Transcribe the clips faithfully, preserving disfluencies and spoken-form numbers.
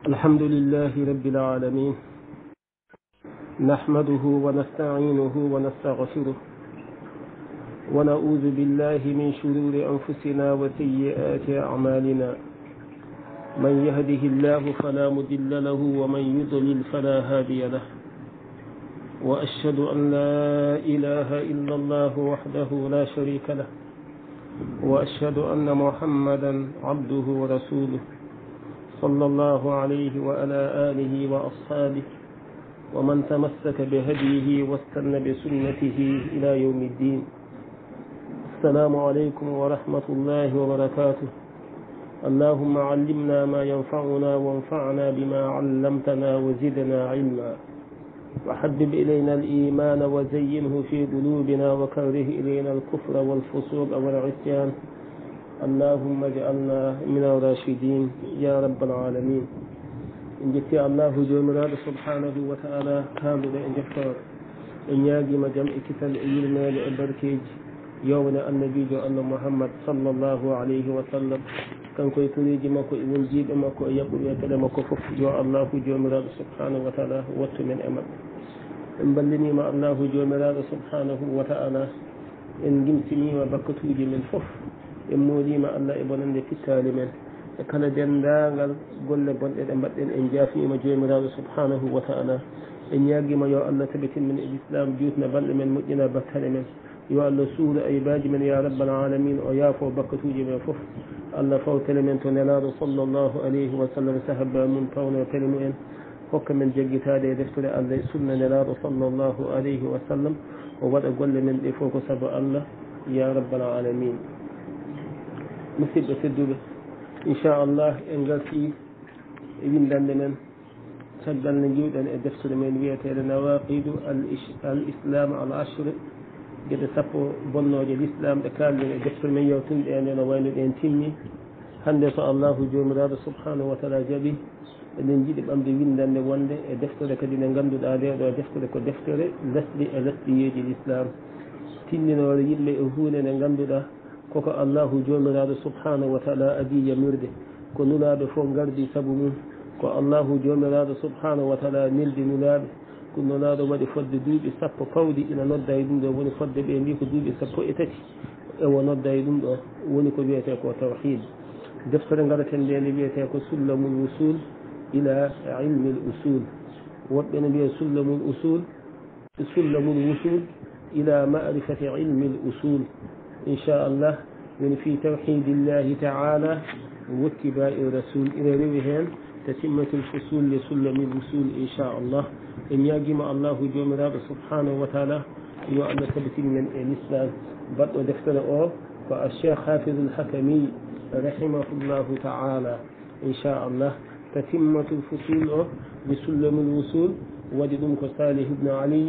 الحمد لله رب العالمين، نحمده ونستعينه ونستغفره ونعوذ بالله من شرور أنفسنا وسيئات أعمالنا. من يهده الله فلا مضل له ومن يضلل فلا هادي له، وأشهد أن لا إله إلا الله وحده لا شريك له، وأشهد أن محمدا عبده ورسوله صلى الله عليه وعلى آله وأصحابه ومن تمسك بهديه واستنى بسنته إلى يوم الدين. السلام عليكم ورحمة الله وبركاته. اللهم علمنا ما ينفعنا وانفعنا بما علمتنا وزدنا علما، وحبب إلينا الإيمان وزينه في قلوبنا وكره إلينا الكفر والفسوق والعصيان. اللهم اجعلنا من الراشدين يا رب العالمين. إن جئت الله جميعا سبحانه وتعالى كامل إن جفر إن ياجي مجمع كتاب إلنا لأبركيج يوم النبي أن محمد صلى الله عليه وسلم كان كوي تريج مكو إبن جيب مكو يقول يكلم مكو فف جو الله جميعا سبحانه وتعالى وات من أمر إن بلني ما الله جميعا سبحانه وتعالى إن جمتني وبكتوجي من فف إموليما الله إبنان لكتال من كان دندانغال قل بند أمبتن إن جافيما جميرا سبحانه وتعالى إن ياجم يا الله تبتن من الإسلام جوتنا بل من مدنا بكال من يا الله سور أي باج من يا رب العالمين ويافو بكتوجي من فف الله فوت لمن تنلال صلى الله عليه وسلم سهب من طون وكلمين حكم من جيتاد يدفتر الله سنة نلال صلى الله عليه وسلم وبدأ قل من إفوق سبع الله يا رب العالمين. musidɓe tedduɓe inchallah en garti e windande men caggal nde jiwɗen e deftere men wiyeteɗe nawaqidu al islam al ashre gueɗe sappo bonnoje l'islam ɗe kalɗen e deftere men yewtunɗe e nde no wayno ɗen timmi. hande so allahu jomiraɗo subhanahu wa taala jaaɓi eɗen jiiɗi ɓamde windande wonde e deftere kadi nde ngannduɗa nde ɗo deftere ko deftere lesɗi e lesɗiyeji l'islam tinninore yimɓe e hunde nde ngannduɗa koko allahu jomiraɗo subhanahu wa taala adi yamirde ko nulaɓe fof gardi saabu mum ko allahu jomiraɗo subhanahu wa taala nildi nulaɓe ko nulaɗo waɗi fodde duuɓi sappo pawɗi ina nodda e ɗum ɗo woni fodde ɓe mbi ko duuɓi sappo e tati ewo nodda e ɗum ɗo woni ko wiyete ko tawhid. deftere garaten nde nde wiyete ko sullamul usul ila ilmi l usul, woɓɓe ne mbiya sullamul usul sullamul usul ila marifati ilmi l usul. إن شاء الله من في توحيد الله تعالى واتباع الرسول إلى رويهن تتمة الفصول لسلم الوصول إن شاء الله. إن يجمع الله جميعا سبحانه وتعالى يؤمن ثبت من الإسلام بدء دفتر أو فالشيخ حافظ الحكمي رحمه الله تعالى إن شاء الله تتمة الفصول لسلم الوصول وددمك صالح بن علي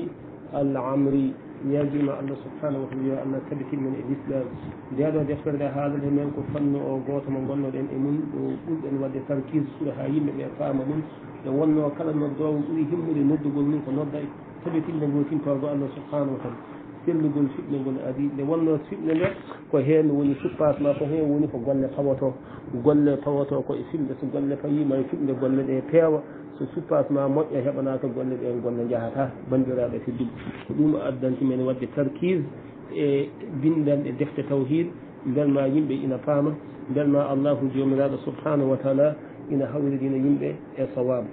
العمري يجب الله سبحانه وتعالى أن ثبت من الإسلام. جاء دفتر هذا الهمين كفن أو قوت من ظن الإن إمون وقل أن ودي تركيز سورة هايم بإعفاء من لونا وكلم الضوء وهم لندب منك نضع ثبت من الوتين فرض الله سبحانه وتعالى سلم قل فتن قل أدي لونا فتن له وهين وني سبات ما فهين وني فقل قوته قل قوته كإسم بس قل فيه ما يفتن قل إيه so suppas ma moƴƴa heɓanaka golle ɗen gonne jahata bandiraɓe tedduɓe ko ɗum addanti men wadde tarkise e bindanɗe defte tawhid bel ma yimɓe ina paama bel ma allahu jomiraɗo subhanahu wa taala ina hawridina yimɓe e sawabu.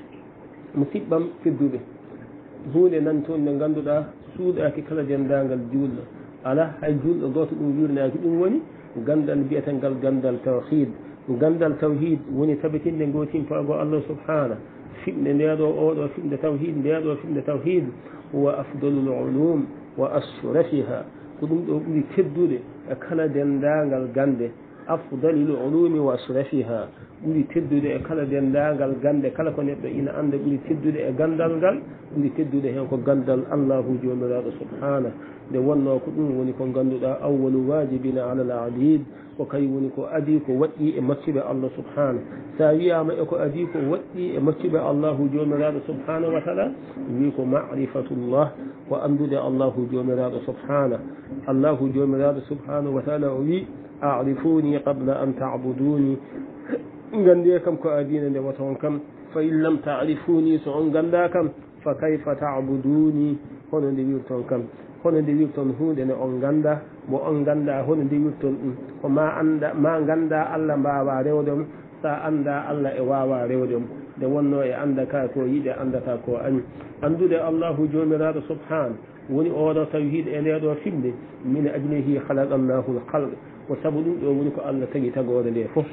musidɓam tedduɓe hunde nan toon nde ngannduɗa suuɗaki kala dendagal julɗo ala hay julɗo goto ɗum wirnaki ɗum woni gandal mbiyetal ngal gandal tawhid. gandal tawhid woni tabitinde gotin faago allah subhanahu fiɓde ndeɗo oɗo fiɓde tawhid ndeɗo fiɓde tawhid huwa afdalul ulum wa ashrafiha ko ɗum ɗo ɓuri teddude e kala dendagal gande afdalil ulumi wa ashrafiha ɓuri teddude e kala dendagal gande kala ko neɗɗo ina anda ɓuri teddude e gandal ngal ɓuri teddude hen ko gandal allahu jomiraɗo subhanahu nde wonno ko ɗum woni ko ngannduɗa awwalu wajibina ala al abid ko kay woni ko adi ko waɗɗi e maccuɓe allah subhanahu. sa wiyama eko adi ko waɗɗi e maccuɓe allahu jomiraɗo subhanahu wa taala wi ko marifatullah ko andude allahu jomiraɗo subhanahu. allahu jomiraɗo subhanahu wa taala o wi arifuni qabla an tabuduni gandi kam ko adina nde wata on kam fa in lam ta'rifuni so on ganda kam fa kayfa ta'buduni hono nde wirton kam hono nde wirton hunde ne on ganda mo on ganda hono nde wirton ɗum ko ma anda ma ganda Allah mbawa rewde mo sa anda Allah e wawa rewde mo nde wonno e anda ka ko yiɗe andata ko añi andude Allahu jomiraɗo subhanahu woni oɗo tawhid e nde ɗo fimde min ajlihi khalaqa Allahu al-khalq ko sabu ɗum ɗo woni ko Allah tagi tagore nde fof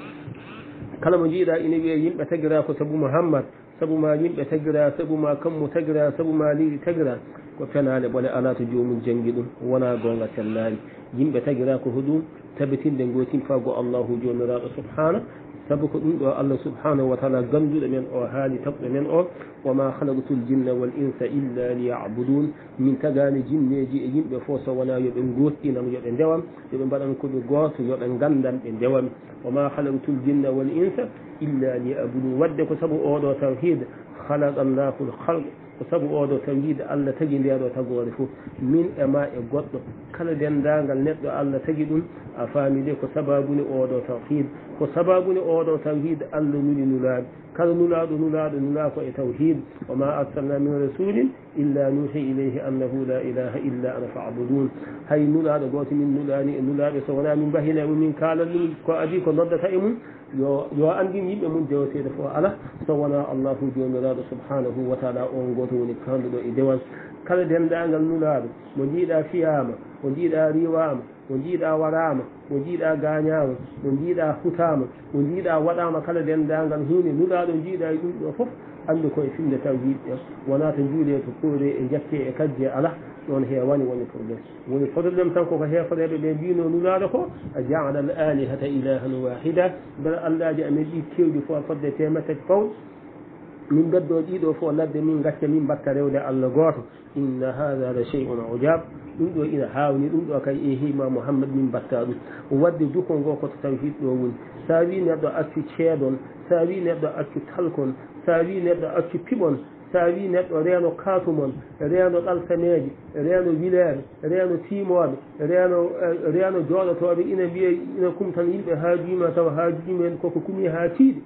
kala mo jiiɗa ina wiye yimɓe tagira ko sabu Muhammad sabu ma yimɓe tagira sabu ma kammu tagira sabu ma liɗi tagira ko fenade ɓole ala to jomum jangi ɗum wona gonga sellani yimɓe tagira ko hoɗum tabitinde gotin fago Allahu jomiraɗo subhanahu sabu ko ɗum ɗo Allah subhanahu wa taala ganduɗo men o haali tabɓe men o wama halaqtul jinna wal insa illa liya'budun min tagani jinneji e yimɓe fof so wona yoɓe gottinam yoɓe ndewam yoɓe mbaɗan koɓe goto yoɓe gandan ɓe ndewami wama halaqtul jinna wal insa illa liya'budun wadde ko sabu oɗo tawhid halaqa Allahu al-khalq ko sabu oɗo tawhid Allah tagi ndeɗo tagore fof min e ma e goɗɗo kala dendagal neɗɗo Allah tagi ɗum a faami de ko sababuni oɗo tawhid ko sababuni oɗo tawhid Allah nuli nulaɗo kala nulaɗo nulaɗo nula ko e tawhid wa ma arsalna min rasulin illa nuhi ilayhi annahu la ilaha illa ana fa'budun hay nulaɗo goto min nulani e nulaɓe so wona min mbahina mum min kala ɗum ko adi ko noddata e mum yo yo andin yimɓe mum jewoteɗo fof ala so wona Allahu jomiraɗo subhanahu wa taala on goto woni kanduɗo e dewal kala dendagal nulaɗo mo jiiɗa fiyama mo jiiɗa riwama mo jiiɗa warama mo jiiɗa gañama mo jiiɗa hutama mo jiiɗa waɗama kala dendagal hunde nulaɗo jiiɗa e ɗum ɗo foof andu koye finde tawhid ɗe wona to juuɗe to kuure e jacce e kajje ala ɗon hewani woni probléme woni probléme tan koko heforeɓe ɓe mbino nulaɗo ko a jaala al alihata ilahan wahida beele allaji amen ɗi kewɗi fof fodde temedde fawɗ min beddo ɗiɗo fof ladde min gacca min mbatta rewde Allah goto inna hada la shay'un ujab ɗum ɗo ina hawni ɗum ɗo kay e hima Muhammad min mbatta ɗum wadde dukol ngo koto tawhid ɗo woni sa wi neɗɗo accu ceeɗon sa wi neɗɗo accu talkon sa wi neɗɗo accu piɓon sa wi neɗɗo reeno katumon reeno ɗaltaneji reeno wileere reeno timoɓe reeno reeno jooɗotoɓe ina mbiya ina kumtan yimɓe haajuma taw haajumen koko kumi ha tiiɗi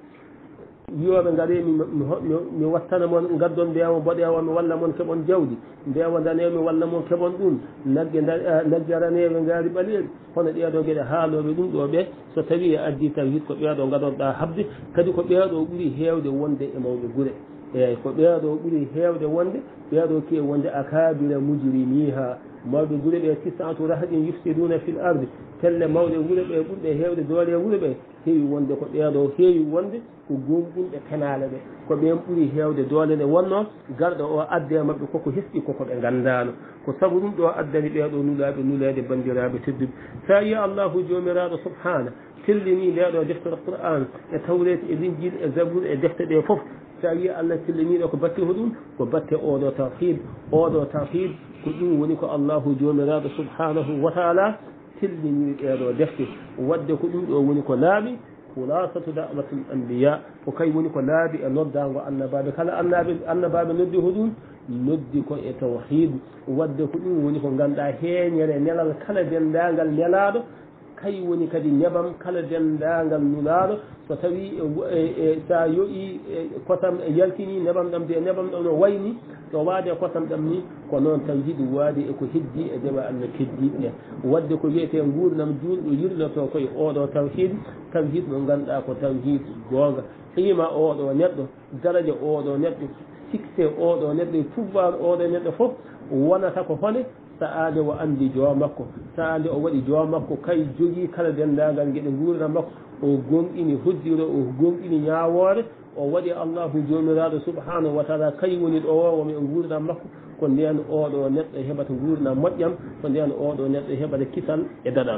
wiyoɓe gaɗe mi mi wattana moon gaddon mbewa mboɗewa mi walla moon keɓon jawdi mbewa danemi walla moon keɓon ɗum nagge naggaraneɓe ngaari ɓaleeri hono ɗeɗo gueɗe haaloɓe ɗum ɗo ɓe so tawi e addi tawhid ko ɓeeɗo gaɗonɗa habde kadi ko ɓeeɗo ɓuuri hewde wonde e mawɓe guure eyyi ko ɓeeɗo ɓuuri hewde wonde ɓeeɗo ke wonde akabira mujrimiha mawɓe guure ɓe tisatu rahɗin yufsiduna fil ardi telle mawɗe wuure ɓe ɓurɓe hewde doole wuure ɓe heewi wonde ko ɓeeɗo heewi wonde ko gonɗinɓe penale ɓe ko ɓen ɓuuri hewde doole nde wonno garɗo o adde mabɓe koko heski koko ɓe gandano ko sabu ɗum ɗo addani ɓeeɗo nulaɓe nulede bandiraɓe tedduɓe sa yi Allahu jomiraɗo subhana tellini ndeɗo deftere Qur'an e tawrete e linjil e zabur e defte ɗe foof sa wi Allah telliniɗo ko batte hoɗum ko batte oɗo tawhid oɗo tawhid ko ɗum woni ko Allahu jomiraɗo subhanahu wa taala tellini ɗeɗo defte wadde ko ɗum ɗo woni ko laaɓi khulasatu da'watul anbiya ko kay woni ko laabi e noddago annabaɓe kala annaɓe annabaɓe noddi hoɗum noddi ko e tawhid wadde ko ɗum woni ko ganduɗa heeñere nelal kala dendagal nelaɗo kay woni kadi nebam kala dendagal nulaɗo so tawi e sa yoƴi kosam e yaltini nebam ɗam de nebam ɗam no wayni so waade kosam ɗam ni ko noon tawhid waadi eko heddi e dewa Allah keddiɗe wadde ko wiyete gurdam julɗo yirloto koye oɗo tawhid tawhid mo ganduɗa ko tawhid gonga qima oɗo neɗɗo daraja oɗo neɗɗo succès oɗo neɗɗo pouvoir oɗo neɗɗo foof wonata ko hone saade o andi jomakko saade o waɗi jomakko kay jogii kala dendagal gueɗe gurda makko o gonɗini hoddiro o gonɗini ñawore o waɗi Allahu jomiraɗo subhanahu wa taala kay woni ɗo womi e gurdam makko ko nden oɗo neɗɗo heɓata gurdam moƴƴam ko nden oɗo neɗɗo heɓata kisal e daɗal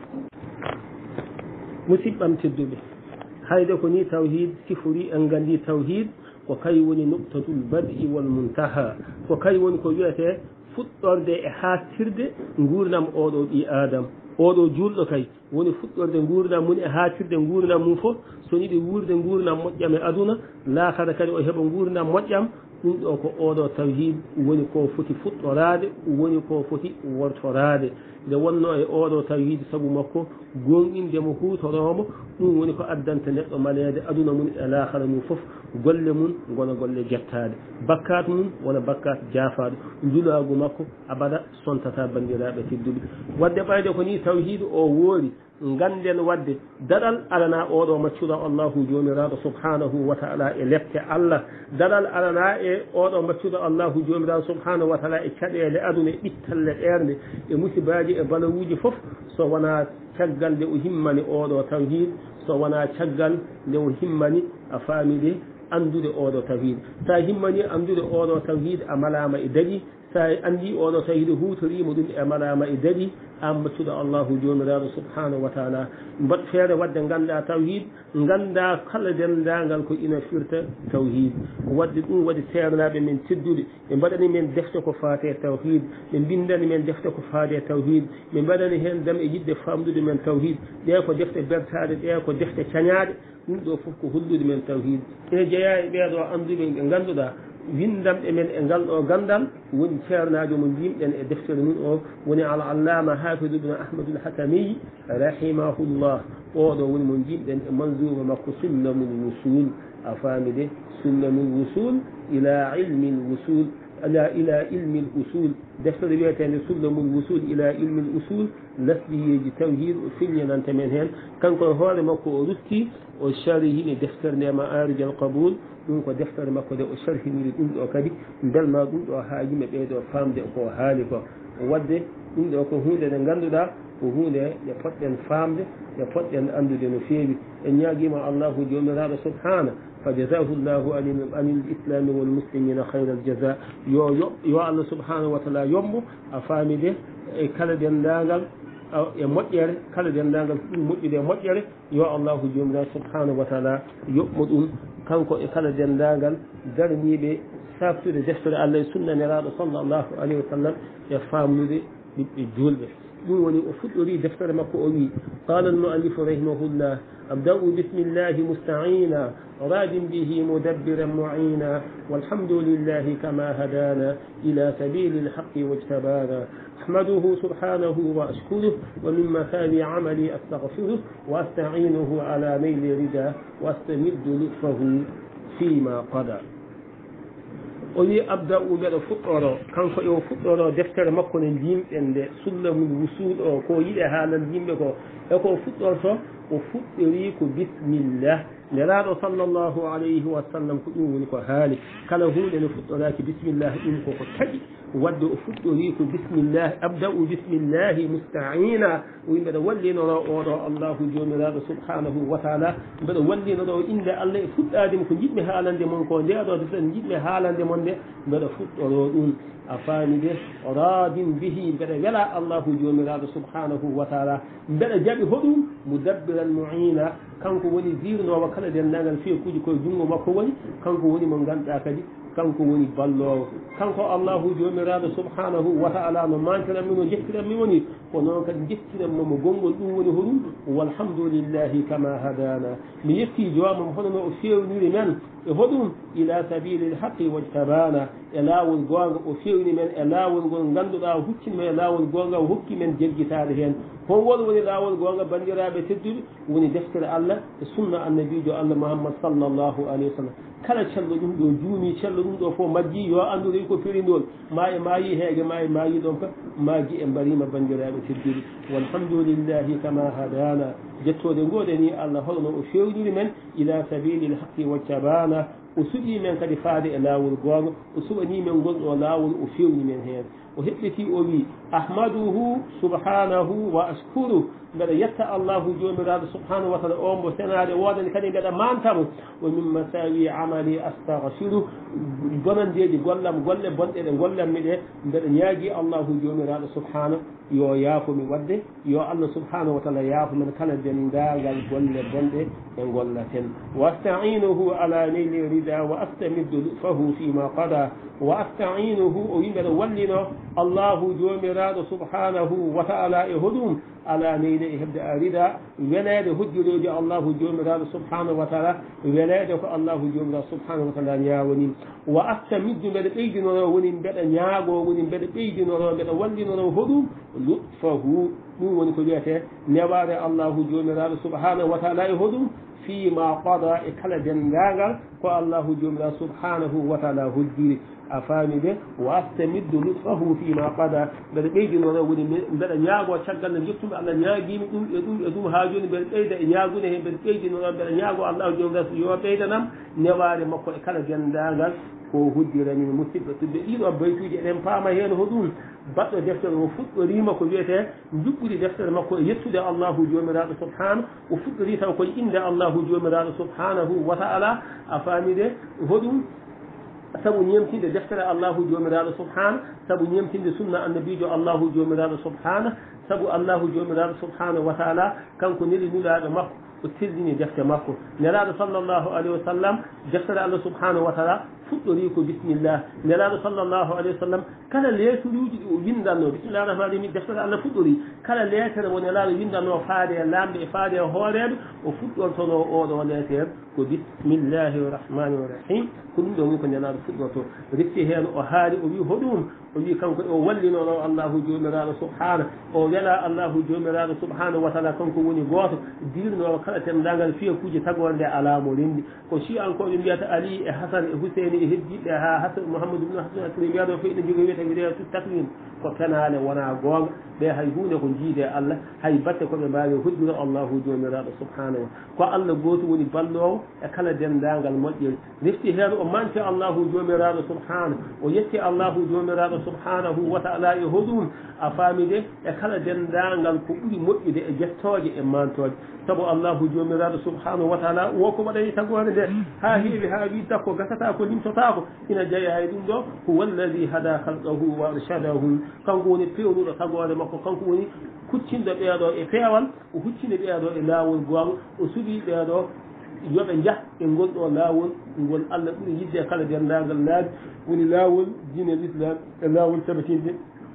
musidɓam tedduɓe hayde ko ni tawhid sifori en gandi tawhid ko kay woni nuqtatul bad'i wal muntaha ko kay woni ko wiyete fuɗɗorde e hattirde gurdam oɗo ɓi adam oɗo julɗo kay woni fuɗɗorde gurdam mum e hattirde gurdam mum fof so yiɗi wurde gurdam moƴƴam e aduna laakara kadi o heeɓa gurdam moƴƴam ɗum ɗo ko oɗo tawhid woni ko foti fuɗɗorade woni ko foti wortorade nde wonno e oɗo tawhid saabu makko gonɗindemo hutoromo ɗum woni ko addanta neɗɗo malede aduna mum e lahara mum foof golle mum gona golle jettade bakkat mum wona bakkat jafaɗo julagu makko abada sontata bandiraɓe tedduɓe wadde ɓayde ko ni tawhid o woori ganden wadde daɗal alana oɗo maccuɗo allahu jomiraɗo subhanahu wa taala e lepte allah daɗal alana e oɗo maccuɗo allahu jomiraɗo subhanahu wa taala e caɗele aduna e ɓittalle ɗerde e musibaji e balawuji foof so wona caggal nde o himmani oɗo tawhid so wona caggal nde o himmani a faamide andude oɗo tawhid sa himmani andude oɗo tawhid a malama e daɗi sa andi oɗo tawhid hutorima ɗum e malama e daɗi an maccuɗo allahu jomiraɗo subhanahu wa taala mbaɗ feere wadde ganda tawhid ganda kala dendagal ko ina firta tawhid wadde ɗum waɗi sernaɓe men teddude ɓe mbaɗani men defte ko faate tawhid ɓe bindani men defte ko faade tawhid ɓe mbaɗani hen dam e yidde famɗude men tawhid ɗe ko defte bertade ɗe ko defte cañaɗe ɗum ɗo foof ko hollude men tawhid ene jeeya e ɓeeɗo anduɓe ɓe ganduɗa windamɓe men e ngal ɗo gandal woni ceernajo mo mbimɗen e deftere mum o woni al allama hafidu ibne ahmadul hakamiy rahimahullah oɗo woni mo mbimɗen e manzouma makko sullamul wusul a faamide sullamul wusul ila ilmi l wusul ala ila ilmi l usul deftere wiyetede sullamul wusul ila ilmi l usul lasbiyeji tawhid o filñananta men hen kanko e hoore makko o rutti o sharihini deftere nde ma arij al qaboul ɗum ko deftere makko nde o sarhiniri ɗum ɗo kadi belma ɗum ɗo ha yimɓe ɓeyɗo famde ko haali ko wadde ɗum ɗo ko hunde nde ngannduɗa ko hunde nde poɗɗen famde nde poɗɗen andude no feewi en ñaaguima allahu jomiraɗo subhana fa jasahu llahu anil islami wal muslimina hayra al jasa yo yo allah subhanahu wa taala yombo a faamide e kala dendagal e moƴƴere kala dendagal ɗum moƴƴude e moƴƴere yo allahu jomiraɗo subhanahu wa taala yoɓmo ɗum kanko e kala dendagal darniɓe saftude deftere allah e sunna neraɗo sallllahu alayhi wa sallam e famnude ɓiɓɓe julɓe ɗum woni o fuɗɗori deftere makko o wi qala almuallifu rahimahullah abda'u bismillahi musta'ina radin bihi mudabbiran mu'ina walhamdulillahi kama hadana ila sabili lhaqqi wajtabana أحمده سبحانه وأشكره ومن مثال عملي أستغفره وأستعينه على نيل رداه وأستمد لطفه فيما قضى oyi abda uɓeɗo fuɗɗoro kanko yo fuɗɗoro deftere makko ne jimɗen nde sullamul wusul o ko yiɗe haalal yimɓe ko eko fuɗɗorto o fuɗɗori ko bisimillah neraɗo sallllahu alayhi wa sallam ko ɗum woni ko haali kala hunde ne fuɗɗoraki bisimillah ɗum koko taƴi wadde o fuɗɗori ko bisimillah abda'u bisimillahi musta'ina o wi mbeɗa wallinoro oɗo allahu jomiraɗo subhanahu wa taala mbeɗa wallinoro inde allah e fuɗɗademo ko jiɗmi haalande mon ko ndeɗo defte jiɗmi haalande mon nde mbeɗa fuɗɗoro ɗum a faami de radin bihi mbeɗa wela allahu jomiraɗo subhanahu wa taala mbeɗa jaɓi hoɗum mudabbiran mu'ina kanko woni jirnowo kala dendagal feekuji koye junngo makko woni kanko woni mo ganduɗa kadi kanko woni ballowo kanko allahu jomiraɗo subhanahu wa taala no mantiranmi no jettiranmi woni ko noon kadi jettiranmo mo gonngol ɗum woni hoɗum walhamdulillahi kama hadana mi yetti jomam hono no o fewniri men e hoɗum ila sabili lhaqqi wajtabana e laawol goonga o fewni men e laawol ngol ngannduɗa o hukkinmen e laawol goonga o hokki men jeggitade heen hongol woni laawol goonga bandiraɓe tedduɓe woni deftere allah e sunna annabijo allah mouhammad sallllahu alayhi wa sallam kala cello ɗum ɗo juumi cello ɗum ɗo fof majji yo anndude ko firindol ma e maayi heege ma e maayi ɗon ka maaji e mbarima bandiraɓe tedduɓe walhamdulillahi kama hadana jettode ngoɗeni allah holno o fewniri men ila sabili lhaqqi wajtabana o suɓi men kadi faade e laawol goonga o suɓani men gonɗo laawol o fewni men heen o heɓɓiti o wi ahmaduhu subhanahu wa ashkuruh mbeɗa yetta allahu jomiraɗo subhanahu wa taala o mbo senade wodani kadi mbeɗa mantamo o min masawi amali astahfiru bonandeji gollam golle bonɗe ɗe gollanmi ɗe mbeɗa ñaagui allahu jomiraɗo subhanahu yo yaafomi wadde yo allah subhanahu wa taala yaafomen kala dendagal golle bonɗe e gollaten wa asta'inuhu ala nayli rida wa astamiddu lutfahu fima qada wa asta'inuhu o wi mbeɗa wallino allahu jomiraɗo subhanahu wa taala e hoɗum ala neyde e hebde a rida weleede hujjuroji allahu jomiraɗo subhanahu wa taala weleede ko allahu jomiraɗo subhanahu wa taala ñawoni wa astamiddu mbeɗa ɓeydinoro woni mbeɗa ñaago woni mbeɗa ɓeydinoro mbeɗa wallinoro hoɗum lutfahu ɗum woni ko wiyete newaare allahu jomiraɗo subhanahu wa taala e hoɗum fima qada e kala dendagal ko allahu jomiraɗo subhanahu wa taala hoddiri a faami de wa astamiddu lutfahu fima qada mbeɗa ɓeydinoro woni mbeɗa ñaago caggal nde jettuɓe allah ñaaguimi ɗum e ɗum e ɗum ha joni mbeɗa ɓeyda e ñaagude he mbeɗa ɓeydinoro mbeɗa ñaago allahu jomiraɗo yo ɓeydanam newaare makko e kala dendagal ko hoddirani musidɓe tudde ɗiɗo baytuji eɗen paama heen hoɗum baɗɗo deftere o fuɗɗorima ko wiyete juɓɓuɗi deftere makko e yettude allahu jomiraɗo subhanahu o fuɗɗori taw koye inde allahu jomiraɗo subhanahu wa taala a faamide hoɗum sabu ñemtinde deftere allahu jomiraɗo subhanahu sabu ñemtinde sunna annabijo allahu jomiraɗo subhanahu sabu allahu jomiraɗo subhanahu wa taala kanko neli nulaɗo makko o tildini defte makko nelaɗo sallllahu alayhi wa sallam deftere allah subhanahu wa taala fuɗɗori ko bisimillah nelaɗo sallllahu alayhi wa sallam kala leeturuji ɗi o windanno bisimillahi rahmani rahim deftere allah fuɗɗori kala leetere mo nelaɗo windanno faade e lamɓe e faade e hooreɓe o fuɗɗortono oɗo leetere ko bisimillahi rahmani rahim ko ɗum ɗo woni ko nelaɗo fuɗɗorto retti hen o haali o wi hoɗum o wi kanko o wallinono allahu jomiraɗo subhanahu o wela allahu jomiraɗo subhanahu wa taala kanko woni goto dirnowo kala tendagal fiya kuuje tagorde alamo rendi ko si ankoɓe mbiyata ali e hasan e huseyni e heddiɓe ha hasan mouhamadou ibne hasan asri mbiyaɗo fo ene jogui wiyete wiretu takwin ko kenale wona gonga ɓe hay hunde ko jiide allah hay batte koɓe mbawi hoddiro allahu jomiraɗo subhanahu ko allah goto woni ballowo e kala dendagal moƴƴel refti hen o manti allahu jomiraɗo subhanahu o yetti allahu jomiraɗo subhanahu wa taala e hoɗum a faamide e kala dendagal ko ɓuuri moƴƴude e jettoje e mantoje saabu allahu jomiraɗo subhanahu wa taala wo ko waɗani tagore nde ha heewi ha wi dakko gasata ko limtotako ina jeeya e ɗum ɗo huwa alladi hada halqahu wa arshadahu kanko woni pewnuɗo tagore makko kanko woni kuccinɗo ɓeeɗo e peewal o huccini ɓeeɗo e laawol gonga o suuɓi ɓeeɗo yoɓe jah e ngol ɗo laawol ngol allah ɓuuri yidde e kala dendagal laabi woni laawol diine l' islam e laawol sabatinde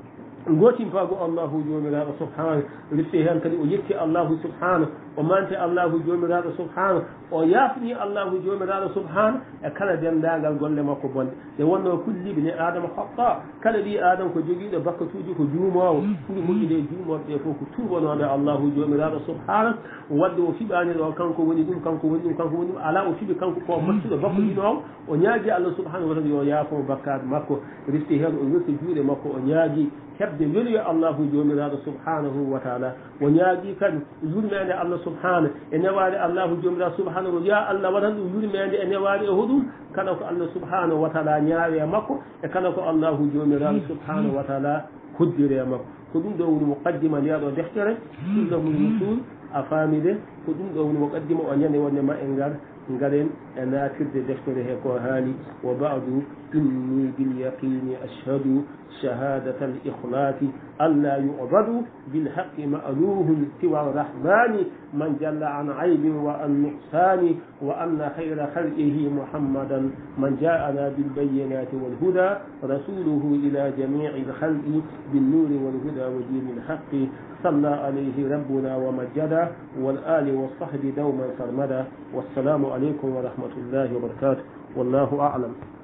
gotin faago allahu jomiraɗo subhanahu refti hen kadi o yetti allahu subhanahu o mante allahu jomiraɗo subhanahu o yaafni allahu jomiraɗo subhanahu e kala dendagal golle makko bonde nde wonno kulliɓe ne adama haqa kala ɗi adama ko joguiɗo bakkatuji ko juumowo ɓuuri moƴƴude juumoɓe ɓe fof ko tubanoɓe allahu jomiraɗo subhanahu wadde o fiɓani ɗo kanko woni ɗum kanko woni ɗum kanko woni ɗum ala o fiɓi kanko ko mattuɗo bakkoɗinowo o ñaagui allah subhanahu wa taala yo yaafo bakkade makko refti hen o wirta juuɗe makko o ñaagui hebde weluyo allahu jomiraɗo subhanahu wa taala o ñaagui kadi yurmede allah subhanahu e newade allahu jomiraɗo subhanahu ya allah waɗan ɗum yurmede e newade e hoɗum kala ko allah subhanahu wa taala ñaawe makko e kala ko allahu jomiraɗo subhanahu wa taala hoddire makko ko ɗum ɗo woni muqaddima ndiyaɗo deftere sullahul usul a faamide ko ɗum ɗo woni muqaddima o ñande wonde ma e ngar ngaren e naatirde deftere he ko haali wa ba'du inni bilyaqini ashhadu شهادة الإخلاص ألا يعبد بالحق مألوه سوى الرحمن من جل عن عيب وعن نقصان وأن خير خلقه محمدا من جاءنا بالبينات والهدى رسوله إلى جميع الخلق بالنور والهدى ودين الحق صلى عليه ربنا ومجدا والآل والصحب دوما سرمدا والسلام عليكم ورحمة الله وبركاته والله أعلم.